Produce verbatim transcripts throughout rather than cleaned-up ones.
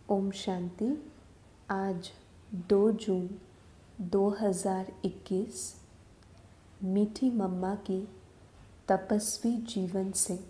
ओम शांति। आज दो जून दो हज़ार इक्कीस मीठी मम्मा की तपस्वी जीवन से।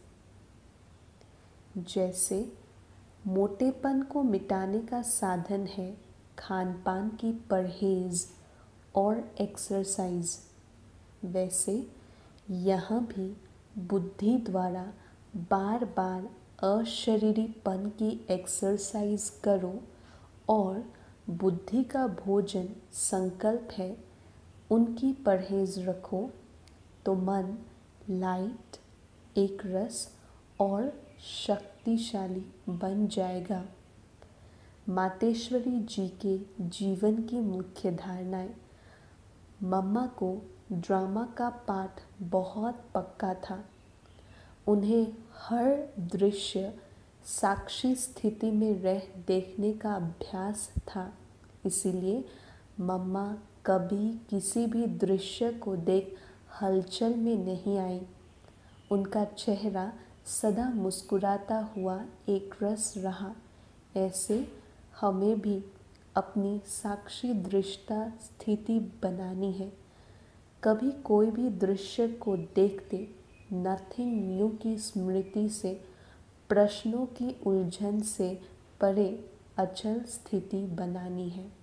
जैसे मोटेपन को मिटाने का साधन है खान पान की परहेज और एक्सरसाइज, वैसे यहाँ भी बुद्धि द्वारा बार बार अशरीरीपन की एक्सरसाइज करो और बुद्धि का भोजन संकल्प है उनकी परहेज रखो तो मन लाइट, एक रस और शक्तिशाली बन जाएगा। मातेश्वरी जी के जीवन की मुख्य धारणाएं। मम्मा को ड्रामा का पाठ बहुत पक्का था। उन्हें हर दृश्य साक्षी स्थिति में रह देखने का अभ्यास था, इसीलिए मम्मा कभी किसी भी दृश्य को देख हलचल में नहीं आई। उनका चेहरा सदा मुस्कुराता हुआ एक रस रहा। ऐसे हमें भी अपनी साक्षी दृष्टा स्थिति बनानी है। कभी कोई भी दृश्य को देखते नथिंग न्यू की स्मृति से, प्रश्नों की उलझन से परे अचल स्थिति बनानी है।